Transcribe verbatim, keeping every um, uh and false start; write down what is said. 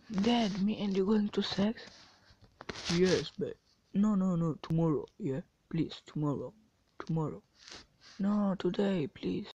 Dad, me and you going to sex? Yes, but no, no, no, tomorrow, yeah? Please, tomorrow. Tomorrow. No, today, please.